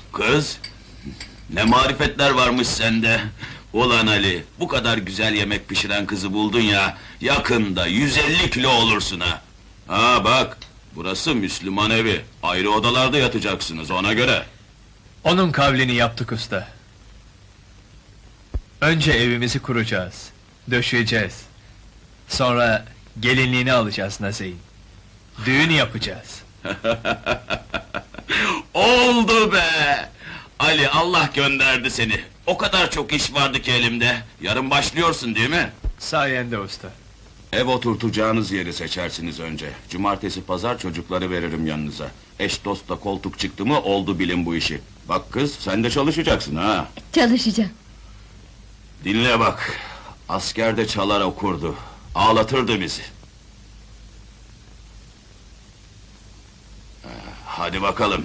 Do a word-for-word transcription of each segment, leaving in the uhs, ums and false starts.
Kız, ne marifetler varmış sende! Ulan Ali, bu kadar güzel yemek pişiren kızı buldun ya, yakında yüz elli kilo olursun ha! Ha bak, burası Müslüman evi, ayrı odalarda yatacaksınız ona göre! Onun kavlini yaptık usta. Önce evimizi kuracağız, döşeyeceğiz. Sonra gelinliğini alacağız Nazey'in. Düğün yapacağız. Oldu be! Ali, Allah gönderdi seni! O kadar çok iş vardı ki elimde, yarın başlıyorsun değil mi? Sayende usta. Ev oturtacağınız yeri seçersiniz önce. Cumartesi pazar çocukları veririm yanınıza. Eş dostla koltuk çıktı mı oldu bilin bu işi. Bak kız, sen de çalışacaksın ha! Çalışacağım. Dinle bak, askerde çalar okurdu, ağlatırdı bizi. Hadi bakalım.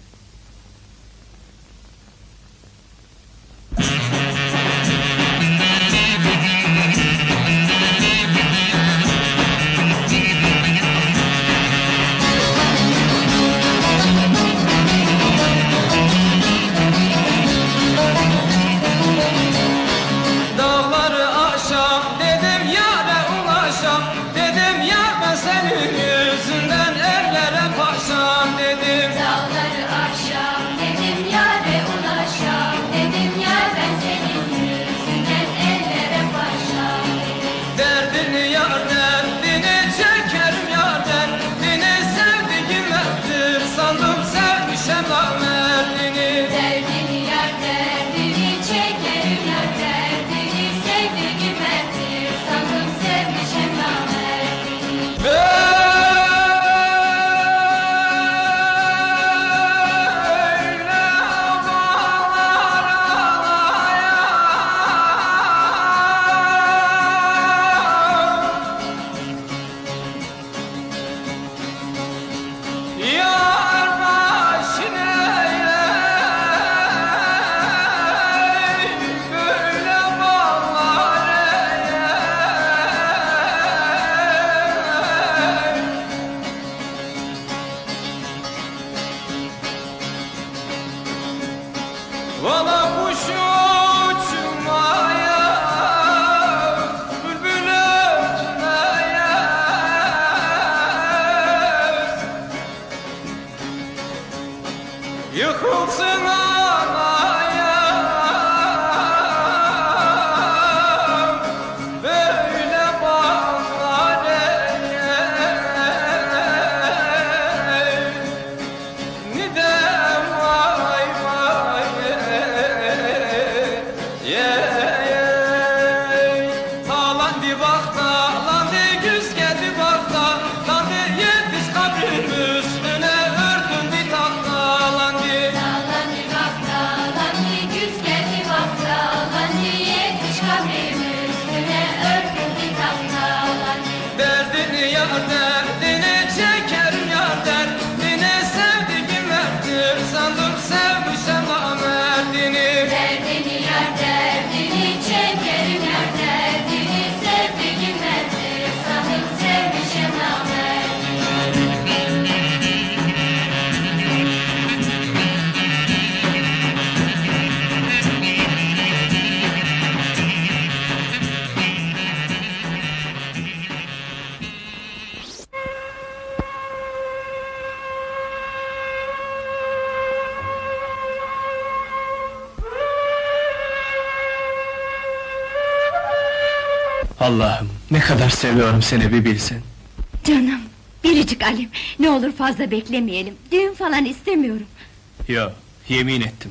Allah'ım, ne kadar seviyorum seni bir bilsin. Canım, biricik Alim, ne olur fazla beklemeyelim, düğün falan istemiyorum. Yo, yemin ettim.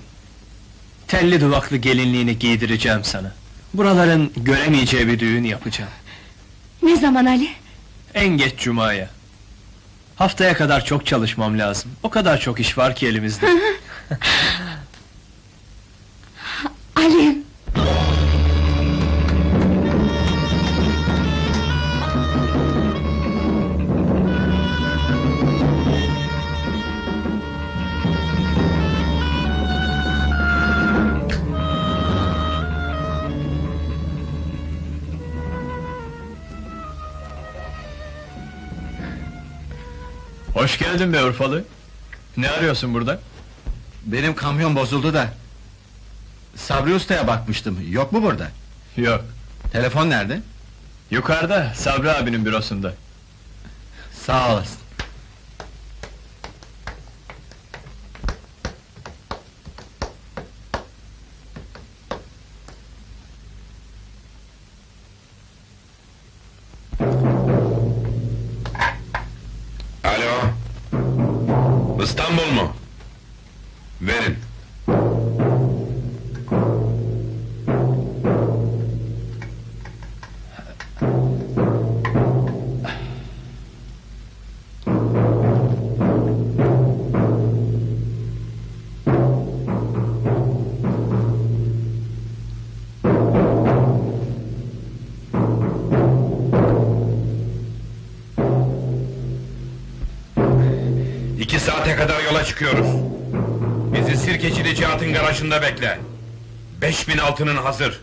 Telli duvaklı gelinliğini giydireceğim sana. Buraların göremeyeceği bir düğün yapacağım. Ne zaman Ali? En geç cumaya. Haftaya kadar çok çalışmam lazım. O kadar çok iş var ki elimizde. Alim! Hoş geldin be Urfalı! Ne arıyorsun burada? Benim kamyon bozuldu da. Sabri Usta'ya bakmıştım, yok mu burada? Yok. Telefon nerede? Yukarıda, Sabri abinin bürosunda. Sağ olasın. Alo. İstanbul mu? Verin. İki saate kadar yola çıkıyoruz. Bizi Sirkeci'de Cihat'ın garajında bekle. Beş bin altının hazır.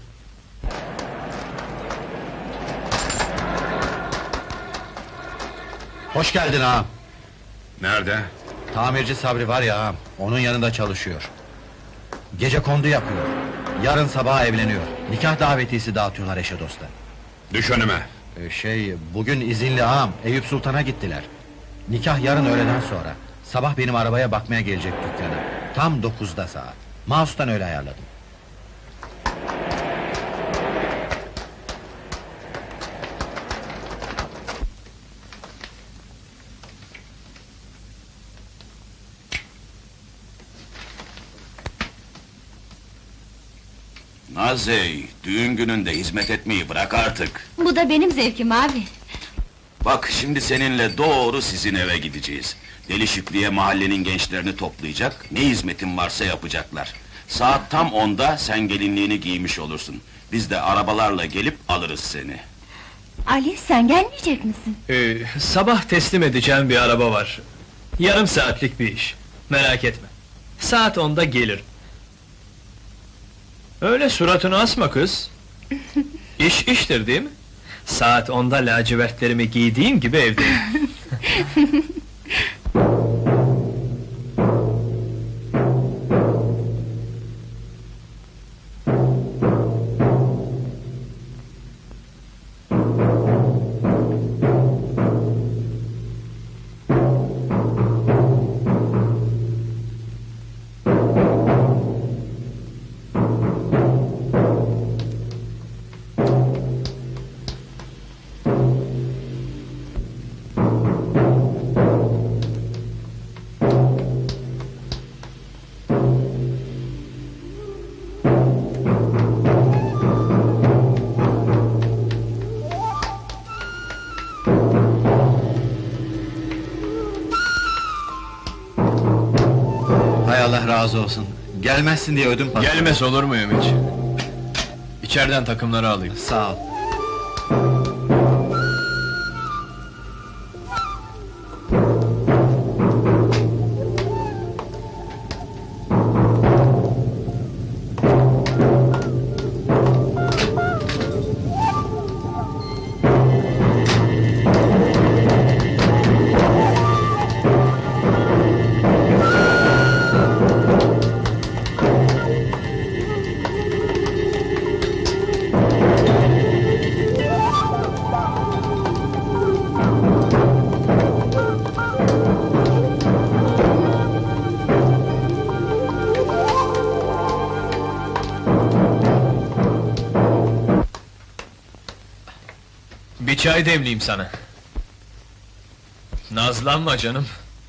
Hoş geldin ağam. Nerede? Tamirci Sabri var ya ağam, onun yanında çalışıyor. Gece kondu yapıyor. Yarın sabah evleniyor. Nikah davetiyesi dağıtıyorlar eşe dosta. Düş önüme. Ee, şey, bugün izinli ağam, Eyüp Sultan'a gittiler. Nikah yarın öğleden sonra. Sabah benim arabaya bakmaya gelecek dükkana. Tam dokuzda saat. Mouse'tan öyle ayarladım. Nazey, düğün gününde hizmet etmeyi bırak artık. Bu da benim zevkim abi. Bak şimdi seninle doğru sizin eve gideceğiz. Deli Şükrü'ye mahallenin gençlerini toplayacak, ne hizmetin varsa yapacaklar. Saat tam onda sen gelinliğini giymiş olursun. Biz de arabalarla gelip alırız seni. Ali, sen gelmeyecek misin? Ee, sabah teslim edeceğim bir araba var. Yarım saatlik bir iş. Merak etme. Saat onda gelir. Öyle suratını asma kız. İş iştir değil mi? Saat onda lacivertlerimi giydiğim gibi evdeyim. Hay Allah razı olsun. Gelmezsin diye ödüm patladı. Gelmez olur muyum hiç? İçeriden takımları alayım. Sağ ol. Bir çay demleyeyim sana. Nazlanma canım.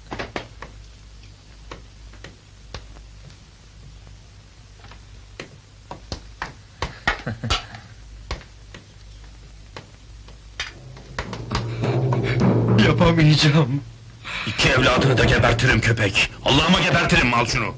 Yapamayacağım. İki evladını da gebertirim köpek. Allah'ıma gebertirim, al şunu.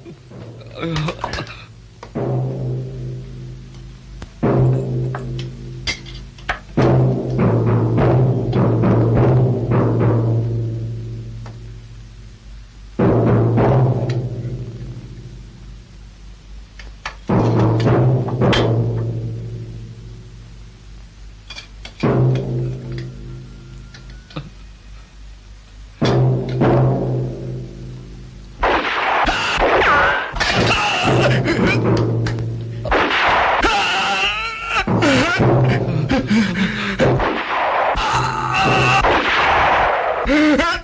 Ah!